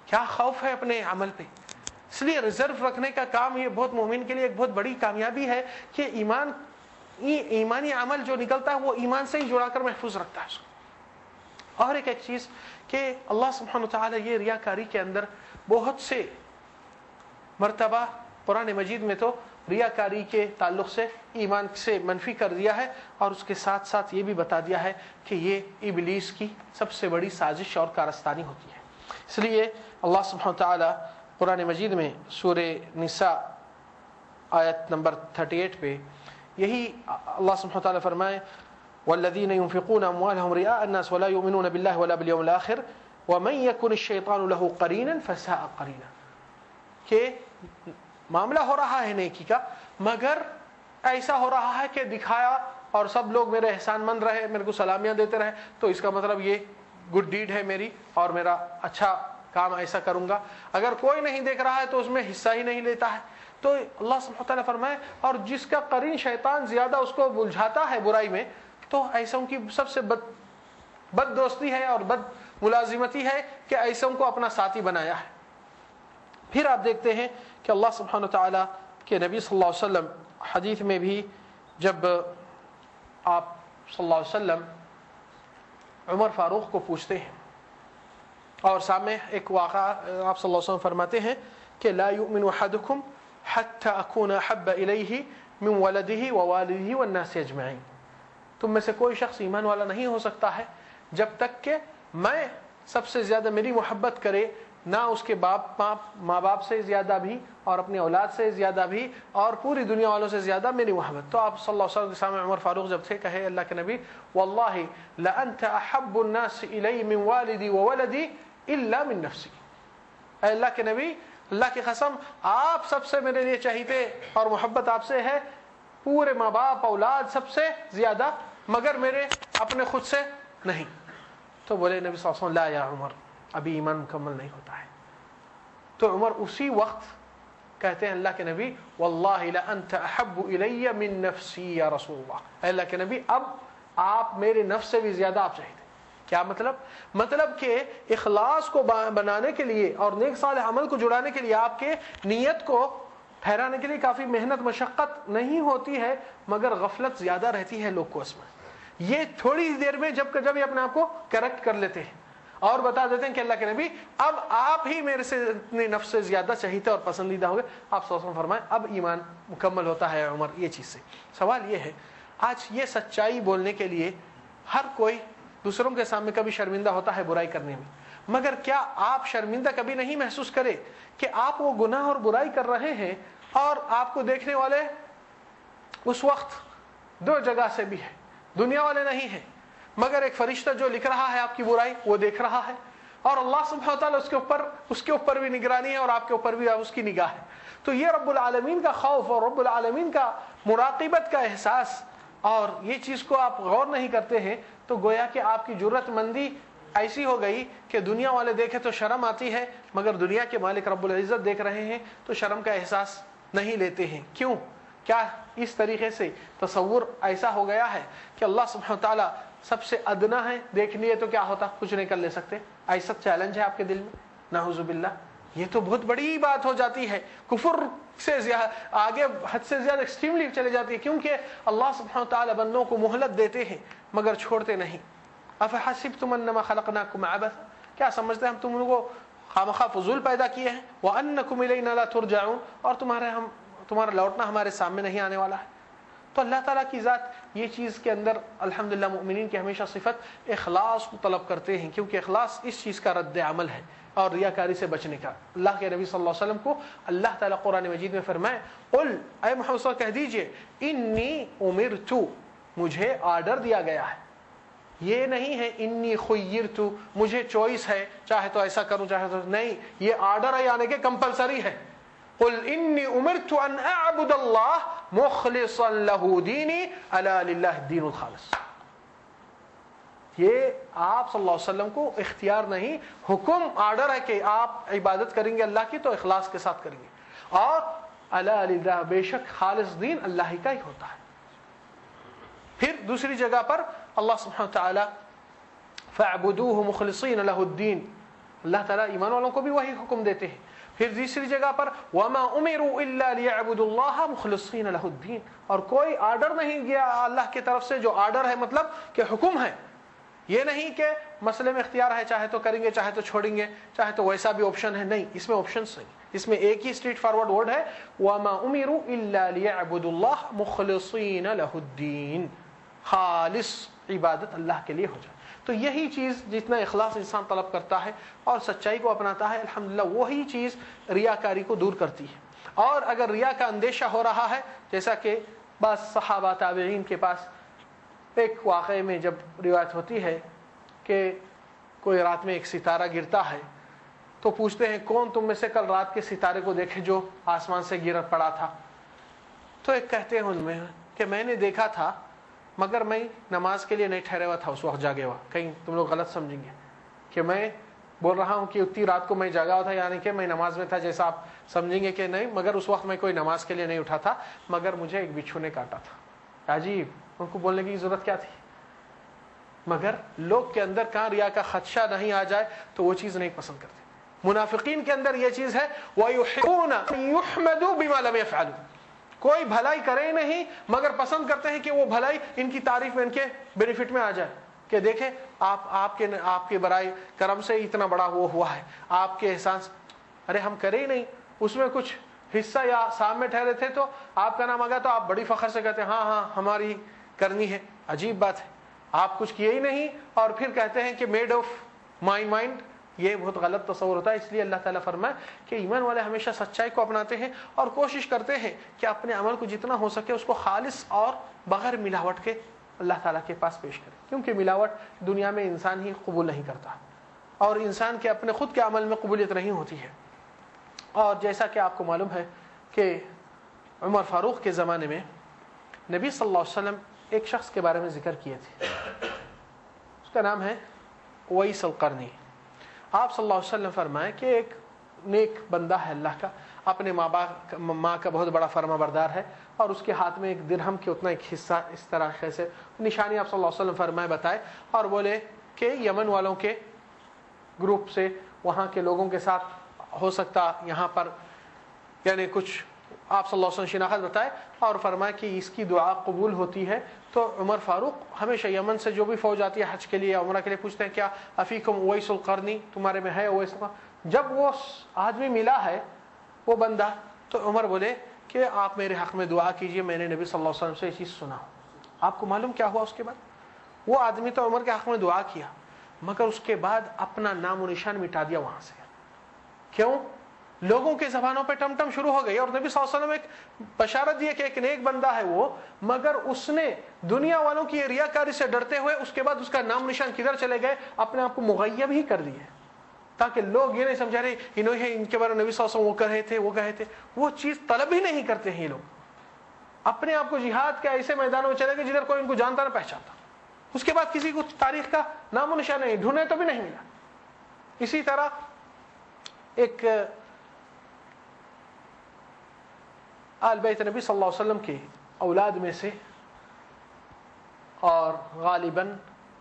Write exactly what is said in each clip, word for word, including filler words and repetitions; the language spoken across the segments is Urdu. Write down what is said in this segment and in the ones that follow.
کیا خوف ہے اپنے عمل پہ. اس لیے ریزرو رکھنے کا کام یہ بہت مومن کے لیے ایک بہت بڑی کامیابی ہے کہ ایمان ایمانی عمل جو نکلتا ہے وہ ایمان سے ہی جڑا کر محفوظ رکھتا ہے اس کو. اور ایک ایک چیز کہ اللہ سبحانہ وتعالی یہ ریاکاری کے اندر بہت سے مرتبہ قرآن مجید میں تو ریاکاری کے تعلق سے ایمان سے منفی کر دیا ہے، اور اس کے ساتھ ساتھ یہ بھی بتا دیا ہے کہ یہ ابلیس کی سب سے بڑی سازش اور کارستانی ہوتی ہے. اس لیے اللہ سبحانہ وتعالی قرآن مجید میں سورہ نساء آیت نمبر اڑتیس پہ یہی اللہ سبحانہ وتعالی فرمائے والذین ينفقون اموالهم رئاء الناس ولا يؤمنون بالله ولا باليوم الاخر ومن يكن الشيطان له قرينا فساء قرينا. کہ معاملہ ہو رہا ہے نیکی کا، مگر ایسا ہو رہا ہے کہ دکھایا اور سب لوگ میرے احسان مند رہے، میرے کو سلامیاں دیتے رہے، تو اس کا مطلب یہ گڈ ڈیڈ ہے میری اور میرا اچھا کام ایسا کروں گا. اگر کوئی نہیں دیکھ رہا ہے تو اس میں حصہ ہی نہیں لیتا ہے. تو اللہ سبحانہ وتعالی فرمائے اور جس کا قرین شیطان زیادہ اس کو بلجھاتا ہے برائی میں، تو ایسوں کی سب سے بد بد دوستی ہے اور بد ملازمتی ہے کہ ایسوں کو اپنا ساتھی بنایا ہے. پھر آپ دیکھتے ہیں کہ اللہ سبحانہ وتعالی کے نبی صلی اللہ علیہ وسلم حدیث میں بھی جب آپ صلی اللہ علیہ وسلم عمر فاروق کو پوچھتے ہیں اور سامنے ایک واقعہ آپ صلی اللہ علیہ وسلم فرماتے ہیں کہ لا یؤمن احدکم حتی اکون احب الیہ من ولدہ ووالدہ والناس اجمعین. تم میں سے کوئی شخص ایمان والا نہیں ہو سکتا ہے جب تک کہ میں سب سے زیادہ میری محبت کرے، نہ اس کے باپ ماں باپ سے زیادہ بھی اور اپنی اولاد سے زیادہ بھی اور پوری دنیا والوں سے زیادہ میری محبت. تو آپ صلی اللہ علیہ وسلم کے سامنے عمر فاروق جب تھے، کہے اللہ کے نبی واللہ لانت احب الناس الی من والدی وولدی الا من نفسی. اے اللہ کے نبی، اللہ کی قسم آپ سب سے میرے لیے چاہیے اور محبت آپ سے ہے پورے ماں باپ اولاد سب سے زیادہ، مگر میرے اپنے خود سے نہیں. تو بولے نبی صلی اللہ علیہ وسلم لا یا عمر، ابھی ایمان مکمل نہیں ہوتا ہے. تو عمر اسی وقت کہتے ہیں اللہ کے نبی واللہ لانت احب الی من نفسی یا رسول اللہ. اے اللہ کے نبی اب آپ میرے نفس سے بھی زیادہ آپ چاہیے. کیا مطلب؟ مطلب کہ اخلاص کو بنانے کے لیے اور نیک صالح عمل کو جڑانے کے لیے آپ کے نیت کو ٹھہرانے کے لیے کافی محنت مشقت نہیں ہوتی ہے، مگر غفلت زیادہ رہتی ہے لوگ کو اس میں. یہ تھوڑی دیر میں جب جب یہ اپنے آپ کو کریکٹ کر لیتے ہیں اور بتا دیتے ہیں کہ اللہ کے نبی اب آپ ہی میرے سے اپنے نفس سے زیادہ چاہیے اور پسندیدہ ہو گئے. آپ صلی اللہ علیہ وسلم فرمائیں اب ایمان مکمل ہوتا ہے عمر یہ چیز سے. سوال یہ ہے آج یہ سچائی بولنے کے لیے ہر کوئی دوسروں کے سامنے کبھی شرمندہ ہوتا ہے برائی کرنے میں، مگر کیا آپ شرمندہ کبھی نہیں محسوس کرے کہ آپ وہ گناہ اور برائی کر رہے ہیں اور آپ کو دیکھنے والے اس وقت دو جگہ سے بھی ہے، دنیا والے نہیں ہیں، مگر ایک فرشتہ جو لکھ رہا ہے آپ کی برائی وہ دیکھ رہا ہے، اور اللہ سبحانہ وتعالی اس کے اوپر اس کے اوپر بھی نگرانی ہے اور آپ کے اوپر بھی اس کی نگاہ ہے. تو یہ رب العالمین کا خوف اور رب العالمین کا مراقبت کا احساس، اور یہ چیز کو آپ غور نہیں کرتے ہیں تو گویا کہ آپ کی جرت مندی ایسی ہو گئی کہ دنیا والے دیکھے تو شرم آتی ہے، مگر دنیا کے مالک رب العزت دیکھ رہے ہیں تو شرم کا احساس نہیں لیتے ہیں. کیوں؟ کیا اس طریقے سے تصور ایسا ہو گیا ہے کہ اللہ سبحانہ تعالیٰ سب سے ادنا ہے، دیکھ لیے تو کیا ہوتا، کچھ نہیں کر لے سکتے، ایسا چیلنج ہے آپ کے دل میں؟ نعوذ باللہ. یہ تو بہت بڑی بات ہو جاتی ہے، کفر سے زیادہ آگے حد سے زیادہ ایکسٹریملی چلے جاتی ہے، کیونکہ اللہ سبحانہ تعالیٰ بندوں کو مہلت دیتے ہیں مگر چھوڑتے نہیں. افحسبتم انما خلقناکم عبثا، کیا سمجھتے ہیں ہم تم لوگوں کو خامخواہ فضول پیدا کیے ہیں، وانکم الینا لا ترجعون، اور تمہارے ہم تمہارا لوٹنا ہمارے سامنے نہیں آنے والا ہے. تو اللہ تعالیٰ کی ذات یہ چیز کے اندر الحمدللہ مؤمنین کی ہمیشہ صفت اخلاص کو طلب کرتے ہیں، کیونکہ اخلاص اس چیز کا رد عمل ہے اور ریاکاری سے بچنے کا. اللہ کے نبی صلی اللہ علیہ وسلم کو اللہ تعالیٰ قرآن مجید میں فرمائے قل، اے محمد صلی اللہ علیہ وسلم کہہ دیجئے انی امرت، مجھے آرڈر دیا گیا ہے. یہ نہیں ہے انی خیرت، مجھے چوائس ہے چاہے تو ایسا کروں چاہے تو نہیں، یہ آرڈر ہے یعنی کہ کمپلسری ہے. قل انی امرت ان اعبد اللہ مخلصا له دینی الا للہ الدین الخالص. یہ آپ صلی اللہ علیہ وسلم کو اختیار نہیں، حکم آرڈر ہے کہ آپ عبادت کریں گے اللہ کی تو اخلاص کے ساتھ کریں گے، اور الا للہ، بے شک خالص دین اللہ ہی کا ہی ہوتا ہے. پھر دوسری جگہ پر اللہ سبحانہ تعالی فاعبدوہ مخلصین لہ الدین، اللہ تعالیٰ ایمان والوں کو بھی وہی حکم دیتے ہیں. پھر دوسری جگہ پر وَمَا أُمِرُوا إِلَّا لِيَعْبُدُوا اللَّهَ مُخْلِصِينَ لَهُ الدِّينَ, اور کوئی آرڈر نہیں گیا اللہ کی طرف سے. جو آرڈر ہے مطلب کہ حکم ہے, یہ نہیں کہ مسئلے میں اختیار ہے, چاہے تو کریں گے چاہے تو چھوڑیں گے, چاہے تو ویسا بھی آپشن ہے. نہیں, اس میں آپشنس نہیں, اس میں ایک ہی اسٹریٹ فارورڈ ورڈ ہے وَمَا أُمِرُوا إِلَّا لِيَعْبُدُوا اللَّهَ مُخْلِصِينَ لَهُ الدِّينَ, خالص عبادت اللہ کے لیے ہو جائے. تو یہی چیز جتنا اخلاص انسان طلب کرتا ہے اور سچائی کو اپناتا ہے, الحمدللہ وہی چیز ریاکاری کو دور کرتی ہے. اور اگر ریا کا اندیشہ ہو رہا ہے, جیسا کہ بعض صحابہ تابعین کے پاس ایک واقعے میں جب روایت ہوتی ہے کہ کوئی رات میں ایک ستارہ گرتا ہے تو پوچھتے ہیں کون تم میں سے کل رات کے ستارے کو دیکھے جو آسمان سے گر پڑا تھا. تو ایک کہتے ہیں ان میں کہ میں نے دیکھا تھا مگر میں نماز کے لیے نہیں ٹھہرا ہوا تھا, اس وقت جاگے ہوا. کہیں تم لوگ غلط سمجھیں گے کہ میں بول رہا ہوں کہ اتنی رات کو میں جاگا ہوا تھا, یعنی کہ میں نماز میں تھا, جیسا آپ سمجھیں گے کہ نہیں, مگر اس وقت میں کوئی نماز کے لیے نہیں اٹھا تھا, مگر مجھے ایک بچھو نے کاٹا تھا. عجیب, ان کو بولنے کی ضرورت کیا تھی؟ مگر لوگ کے اندر کہاں ریا کا خدشہ نہیں آ جائے تو وہ چیز نہیں پسند کرتے. منافقین کے اندر یہ چیز ہے وَيُحِبُّونَ أَن يُحْمَدُوا بِمَا لَمْ يَفْعَلُوا, کوئی بھلائی کرے نہیں مگر پسند کرتے ہیں کہ وہ بھلائی ان کی تعریف میں, ان کے بینیفٹ میں آ جائے کہ دیکھیں آپ آپ کے آپ کے برائے کرم سے اتنا بڑا وہ ہوا ہے, آپ کے احسان سے. ارے ہم کرے ہی نہیں, اس میں کچھ حصہ یا سام میں ٹھہرے تھے تو آپ کا نام آ گیا تو آپ بڑی فخر سے کہتے ہیں ہاں ہاں ہماری کرنی ہے. عجیب بات ہے, آپ کچھ کیے ہی نہیں اور پھر کہتے ہیں کہ میڈ آف مائنڈ مائنڈ. یہ بہت غلط تصور ہوتا ہے. اس لیے اللہ تعالیٰ فرمائے کہ ایمان والے ہمیشہ سچائی کو اپناتے ہیں اور کوشش کرتے ہیں کہ اپنے عمل کو جتنا ہو سکے اس کو خالص اور بغیر ملاوٹ کے اللہ تعالیٰ کے پاس پیش کریں, کیونکہ ملاوٹ دنیا میں انسان ہی قبول نہیں کرتا اور انسان کے اپنے خود کے عمل میں قبولیت نہیں ہوتی ہے. اور جیسا کہ آپ کو معلوم ہے کہ عمر فاروق کے زمانے میں نبی صلی اللہ علیہ وسلم ایک شخص کے بارے میں ذکر کیے تھے, اس کا نام ہے اویس القرنی. آپ صلی اللہ علیہ وسلم فرمائے کہ ایک نیک بندہ ہے اللہ کا, اپنے ماں باپ ماں کا بہت بڑا فرما بردار ہے اور اس کے ہاتھ میں ایک درہم کے اتنا ایک حصہ, اس طرح سے نشانی آپ صلی اللہ علیہ وسلم فرمائے بتائے اور بولے کہ یمن والوں کے گروپ سے وہاں کے لوگوں کے ساتھ ہو سکتا یہاں پر یعنی کچھ آپ صلی اللہ علیہ وسلم شناخت بتائے اور فرمائے کہ اس کی دعا قبول ہوتی ہے. تو عمر فاروق ہمیشہ یمن سے جو بھی فوج آتی ہے حج کے لیے یا عمرہ کے لیے پوچھتے ہیں کیا افیکم اویس القرنی, تمہارے میں ہے اویس القرنی. جب وہ آدمی ملا ہے وہ بندہ تو عمر بولے کہ آپ میرے حق میں دعا کیجئے, میں نے نبی صلی اللہ علیہ وسلم سے یہ چیز سنا. آپ کو معلوم کیا ہوا اس کے بعد؟ وہ آدمی تو عمر کے حق میں دعا کیا مگر اس کے بعد اپنا نام و نشان مٹا دیا وہاں سے. کیوں؟ لوگوں کے زبانوں پہ ٹم ٹم شروع ہو گئی اور نبی صلی اللہ علیہ وسلم ایک بشارت دی کہ ایک نیک بندہ ہے وہ, مگر اس نے دنیا والوں کی ریاکاری سے ڈرتے ہوئے اس کے بعد اس کا نام نشان کدھر چلے گئے, اپنے آپ کو مغیب ہی کر دیے تاکہ لوگ یہ نہیں سمجھا رہے انہوں نے ان کے بارے میں نبی صلی اللہ علیہ وسلم وہ کہے تھے وہ کہے تھے. وہ چیز طلب ہی نہیں کرتے ہیں یہ لوگ, اپنے آپ کو جہاد کے ایسے میدانوں میں چلے گئے جدھر کوئی ان کو جانتا نہ پہچانتا. اس کے بعد کسی کو تاریخ کا نام و نشان نہیں, ڈھونڈے تو بھی نہیں ملا. اسی طرح ایک آل بیت نبی صلی اللہ علیہ وسلم کے اولاد میں سے اور غالباً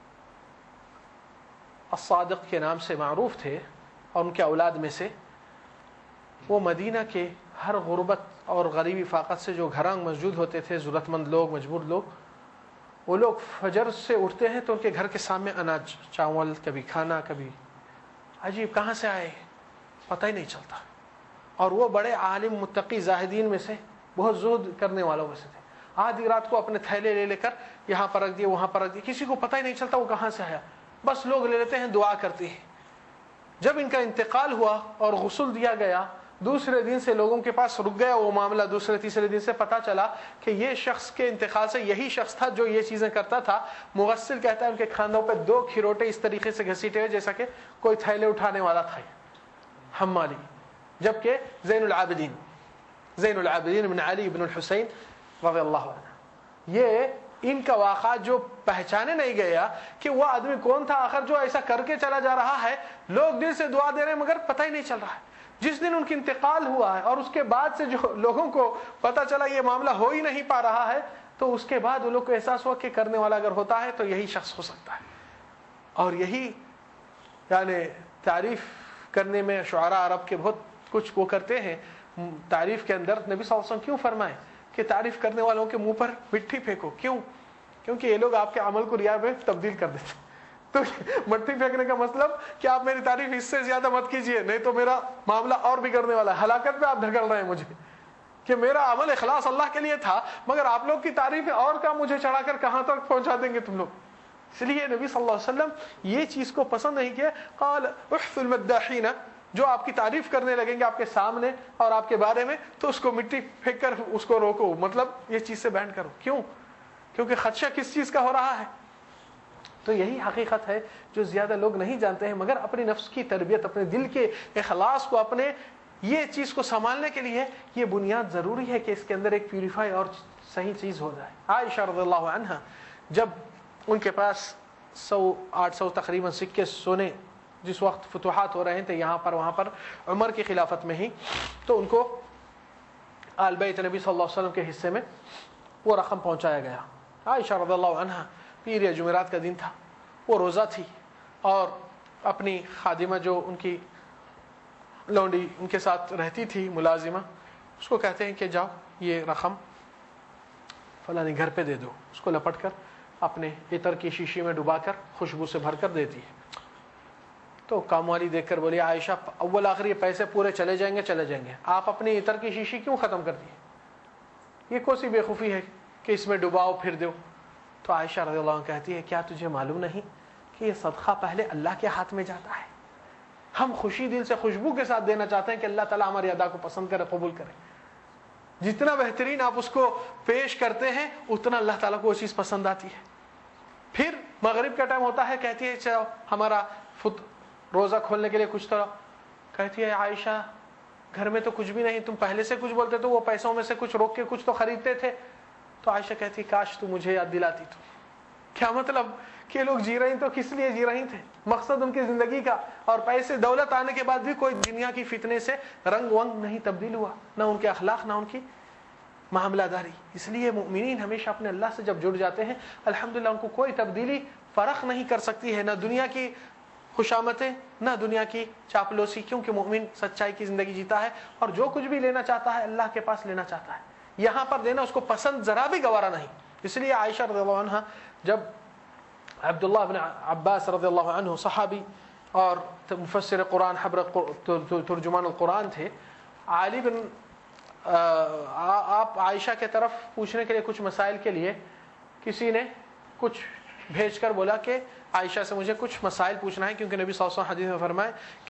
الصادق کے نام سے معروف تھے اور ان کے اولاد میں سے, وہ مدینہ کے ہر غربت اور غریبی فاقت سے جو گھراں موجود ہوتے تھے, ضرورت مند لوگ, مجبور لوگ, وہ لوگ فجر سے اٹھتے ہیں تو ان کے گھر کے سامنے اناج, چاول, کبھی کھانا, کبھی عجیب کہاں سے آئے پتہ ہی نہیں چلتا. اور وہ بڑے عالم متقی زاہدین میں سے, بہت زہد کرنے والوں میں سے تھے. آدھی رات کو اپنے تھیلے لے لے کر یہاں پر رکھ دیے وہاں پر رکھ دیے, کسی کو پتہ ہی نہیں چلتا وہ کہاں سے آیا, بس لوگ لے لیتے ہیں دعا کرتے ہیں. جب ان کا انتقال ہوا اور غسل دیا گیا, دوسرے دن سے لوگوں کے پاس رک گیا وہ معاملہ, دوسرے تیسرے دن سے پتہ چلا کہ یہ شخص کے انتقال سے یہی شخص تھا جو یہ چیزیں کرتا تھا. مغسل کہتا ہے ان کے کھاندوں پہ دو کھروٹے اس طریقے سے گھسیٹے ہوئے جیسا کہ کوئی تھیلے اٹھانے والا تھا, حمالی. جبکہ زین العابدین زین العابدین بن علی بن الحسین رضی اللہ عنہ, یہ ان کا واقعہ جو پہچانے نہیں گیا کہ وہ آدمی کون تھا آخر جو ایسا کر کے چلا جا رہا ہے. لوگ دل سے دعا دے رہے ہیں مگر پتہ ہی نہیں چل رہا ہے. جس دن ان کی انتقال ہوا ہے اور اس کے بعد سے جو لوگوں کو پتہ چلا یہ معاملہ ہو ہی نہیں پا رہا ہے, تو اس کے بعد ان لوگ کو احساس ہوا کہ کرنے والا اگر ہوتا ہے تو یہی شخص ہو سکتا ہے. اور یہی یعنی تعریف کرنے میں شعراء عرب کے بہت کچھ وہ کرتے ہیں تعریف کے اندر. نبی صلی اللہ علیہ وسلم کیوں فرمائے کہ تعریف کرنے والوں کے منہ پر مٹی پھینکو؟ کیوں؟ کیونکہ یہ لوگ آپ کے عمل کو ریا میں تبدیل کر دیتے. تو مٹی پھینکنے کا مطلب کہ آپ میری تعریف اس سے زیادہ مت کیجئے, نہیں تو میرا معاملہ اور بگڑنے والا ہے, ہلاکت پہ آپ دھکیل رہے ہیں مجھے, کہ میرا عمل اخلاص اللہ کے لیے تھا مگر آپ لوگ کی تعریف اور کا مجھے چڑھا کر کہاں تک پہنچا دیں گے تم لوگ. اس لیے نبی صلی اللہ علیہ وسلم یہ چیز کو پسند نہیں کیا. قال احث المداحین, جو آپ کی تعریف کرنے لگیں گے آپ کے سامنے اور آپ کے بارے میں, تو اس کو مٹی پھینک کر اس کو روکو, مطلب یہ چیز سے بین کرو. کیوں؟ کیونکہ خدشہ کس چیز کا ہو رہا ہے. تو یہی حقیقت ہے جو زیادہ لوگ نہیں جانتے ہیں, مگر اپنی نفس کی تربیت, اپنے دل کے اخلاص کو, اپنے یہ چیز کو سنبھالنے کے لیے یہ بنیاد ضروری ہے کہ اس کے اندر ایک پیوریفائی اور صحیح چیز ہو جائے. عائشہ رضی اللہ عنہا جب ان کے پاس سو آٹھ سو تقریباً سکے سونے, جس وقت فتوحات ہو رہے تھے یہاں پر وہاں پر عمر کی خلافت میں ہی, تو ان کو آل بیت نبی صلی اللہ علیہ وسلم کے حصے میں وہ رقم پہنچایا گیا. عائشہ رضی اللہ عنہا, پیر یا جمعرات کا دن تھا, وہ روزہ تھی اور اپنی خادمہ جو ان کی لونڈی ان کے ساتھ رہتی تھی ملازمہ, اس کو کہتے ہیں کہ جاؤ یہ رقم فلانی گھر پہ دے دو. اس کو لپٹ کر اپنے عطر کی شیشی میں ڈبا کر خوشبو سے بھر کر دیتی ہے. تو کام والی دیکھ کر بولی عائشہ اول آخر یہ پیسے پورے چلے جائیں گے چلے جائیں گے, آپ اپنی عطر کی شیشی کیوں ختم کر دی؟ یہ کون سی بے خوفی ہے کہ اس میں ڈباؤ پھر دو؟ تو عائشہ رضی اللہ عنہ کہتی ہے کیا تجھے معلوم نہیں کہ یہ صدقہ پہلے اللہ کے ہاتھ میں جاتا ہے. ہم خوشی دل سے خوشبو کے ساتھ دینا چاہتے ہیں کہ اللہ تعالیٰ ہماری ادا کو پسند کرے, قبول کرے. جتنا بہترین آپ اس کو پیش کرتے ہیں اتنا اللہ تعالیٰ کو وہ چیز پسند آتی ہے. پھر مغرب کا ٹائم ہوتا ہے, کہتی ہے چلو ہمارا فت روزہ کھولنے کے لیے کچھ تو. کہتی ہے عائشہ گھر میں تو کچھ بھی نہیں, تم پہلے سے کچھ بولتے تو وہ پیسوں میں سے کچھ روک کے کچھ تو خریدتے تھے. تو عائشہ کہتی کاش تو مجھے یاد دلاتی. تو کیا مطلب کہ لوگ جی رہی تو کس لیے جی رہی تھے؟ مقصد ان کی زندگی کا, اور پیسے دولت آنے کے بعد بھی کوئی دنیا کی فتنے سے رنگ ونگ نہیں تبدیل ہوا, نہ ان کے اخلاق نہ ان کی معاملہ داری. اس لیے مومنین ہمیشہ اپنے اللہ سے جب جڑ جاتے ہیں الحمدللہ ان کو کوئی تبدیلی فرق نہیں کر سکتی ہے, نہ دنیا کی خوشامتیں نہ دنیا کی چاپلوسی, کیونکہ مومن سچائی کی زندگی جیتا ہے اور جو کچھ بھی لینا چاہتا ہے اللہ کے پاس لینا چاہتا ہے. یہاں پر دینا اس کو پسند ذرا بھی گوارا نہیں. اس لیے عائشہ رضی اللہ عنہ جب عبداللہ بن عباس رضی اللہ عنہ صحابی اور مفسر قرآن حبر ترجمان القرآن تھے, علی بن آپ عائشہ کے طرف پوچھنے کے لیے کچھ مسائل کے لیے کسی نے کچھ بھیج کر بولا کہ عائشہ سے مجھے کچھ مسائل پوچھنا ہے, کیونکہ نبی صلی اللہ علیہ وسلم حدیث میں فرمائے